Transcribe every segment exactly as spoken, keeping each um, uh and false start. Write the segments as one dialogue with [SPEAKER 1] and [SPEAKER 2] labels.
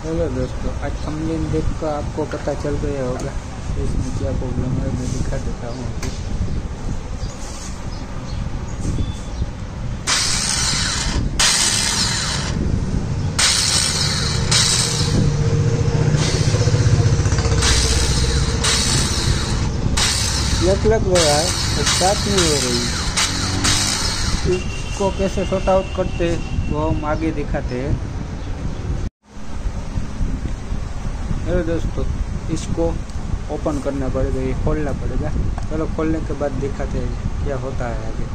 [SPEAKER 1] चलो दोस्तों, आज थंबनेल देख कर आपको पता चल गया होगा इसमें क्या प्रॉब्लम है। मैं दिखा देता हूँ अभी। लग लग रहा है, स्टार्ट नहीं हो रही। इसको कैसे सॉर्ट आउट करते हैं वो हम आगे दिखाते हैं। हेलो दोस्तों, इसको ओपन करना पड़ेगा, ये खोलना पड़ेगा। चलो खोलने के बाद दिखाते हैं क्या होता है आगे।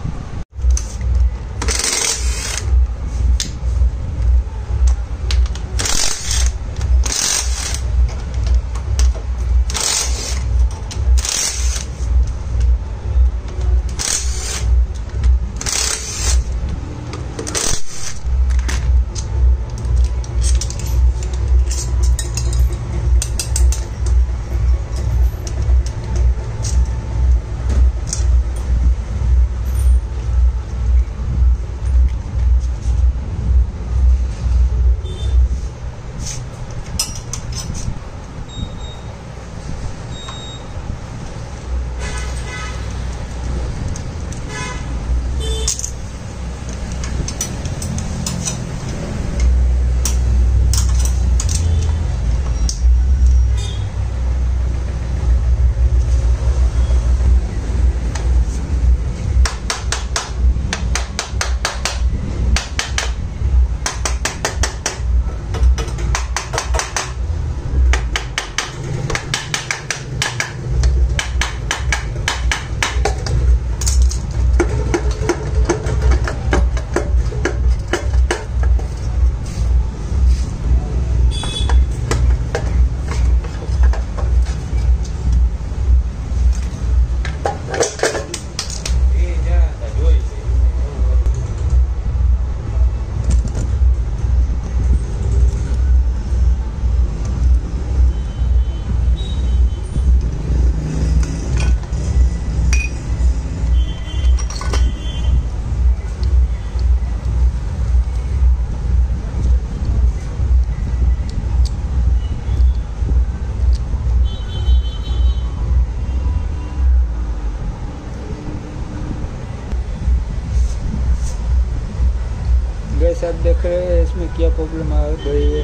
[SPEAKER 1] गैस आप देख रहे हैं इसमें क्या प्रॉब्लम आ गई है।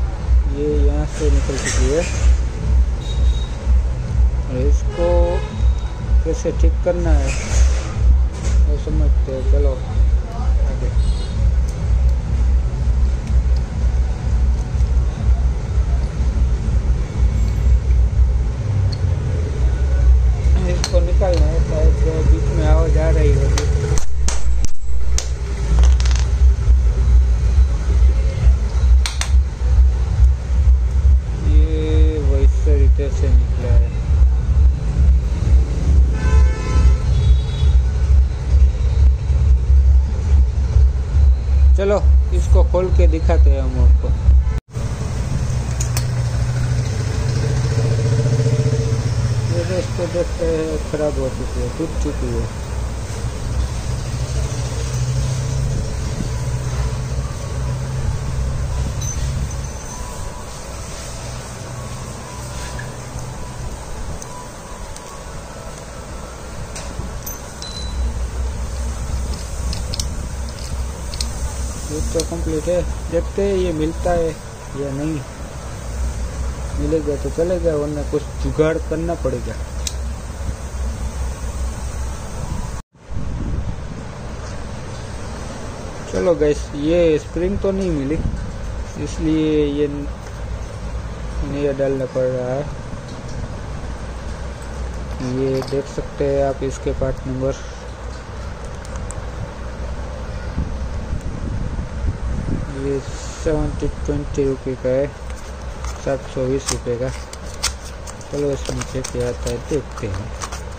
[SPEAKER 1] ये यहाँ से निकल चुकी है और इसको कैसे ठीक करना है वो समझते हैं। चलो आगे। इसको निकालना है, शायद बीच में आवाज आ रही होगी। से निकला है। चलो इसको खोल के दिखाते हैं हम आपको। ये दोस्तों देखते हैं खराब हो चुकी है, टूट चुकी है। ये तो कंप्लीट है। देखते हैं ये मिलता है या नहीं। मिलेगा तो चलेगा, वरना कुछ जुगाड़ करना पड़ेगा। चलो गैस, ये स्प्रिंग तो नहीं मिली, इसलिए ये नया डालना पड़ रहा है। ये देख सकते हैं आप इसके पार्ट नंबर। ये सेवेंटी ट्वेंटी रुपये का है, सात सौ बीस रुपये का। चलो इसमें क्या आता है देखते हैं।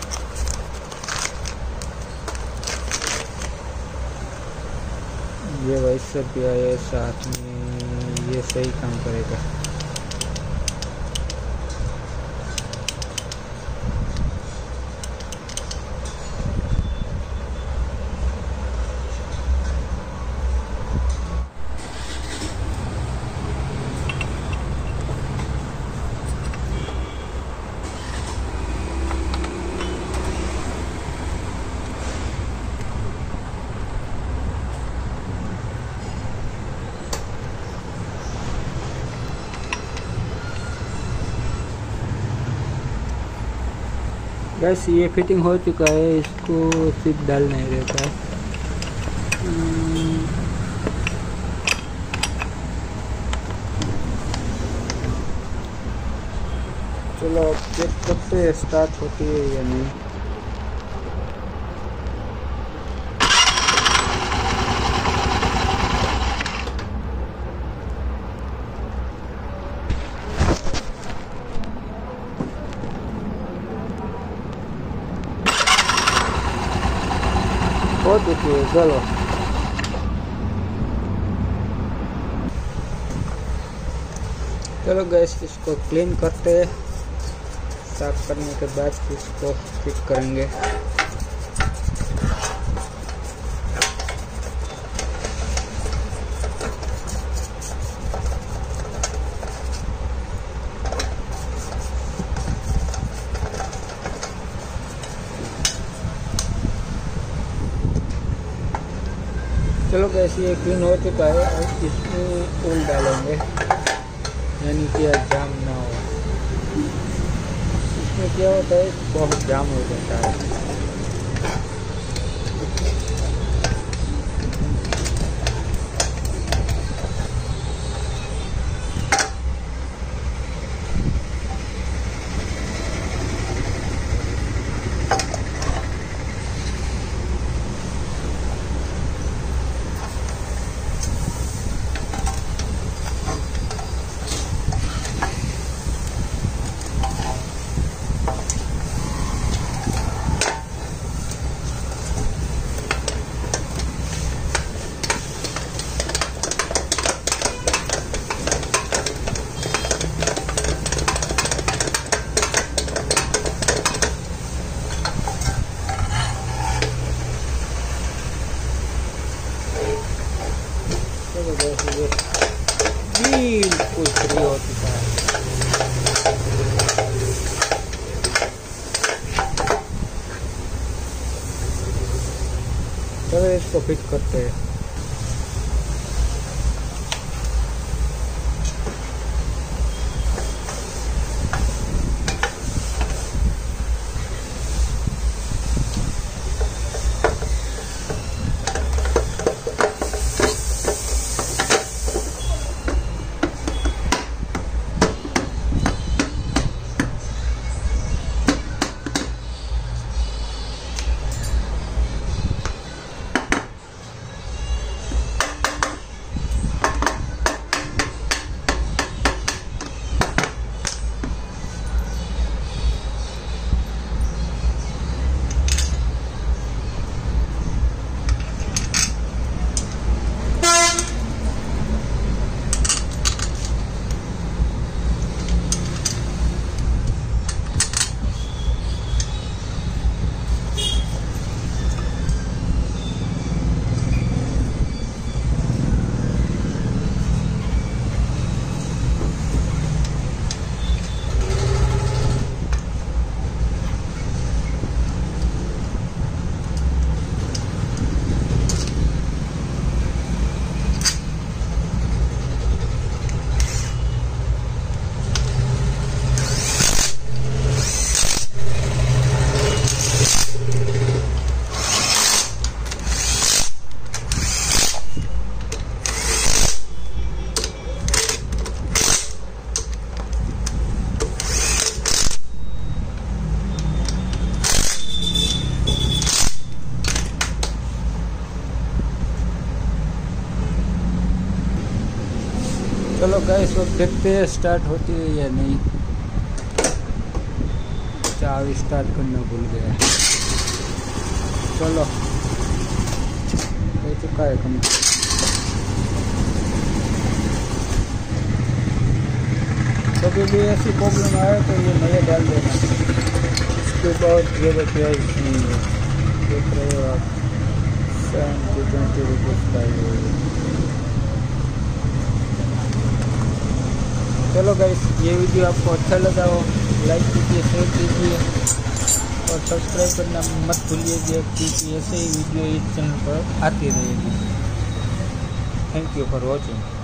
[SPEAKER 1] ये भाई सब भी आया साथ में, ये सही काम करेगा। गैस ये फिटिंग हो चुका है, इसको सिर्फ डालना ही रहता है। चलो अब चेक करते हैं स्टार्ट होती है या नहीं। हो चुकी है। चलो चलो गैस इसको क्लीन करते हैं। साफ करने के बाद इसको फिट करेंगे। चलो गैस ये क्लीन हो चुका है। और इसमें ऑयल डालेंगे, यानी कि जाम ना हो। इसमें क्या होता है, बहुत जाम हो जाता है। बिल्कुल फ्री हो चुका है। चलो इसको फिट करते हैं। चलो गैस अब देखते हैं स्टार्ट होती है या नहीं। चाबी स्टार्ट करना भूल गया। चलो हो चुका है कम। कभी भी ऐसी प्रॉब्लम आए तो ये नया डाल देना। इसके बहुत ज़्यादा प्राइस नहीं है, देख रहे हो आप, सेवेंटी ट्वेंटी रुपीज़ का ये। चलो गाइस ये वीडियो आपको अच्छा लगा हो लाइक कीजिए, शेयर कीजिए और सब्सक्राइब करना मत भूलिएगा, क्योंकि ऐसे ही वीडियो इस चैनल पर आती रहेगी। Thank you for watching.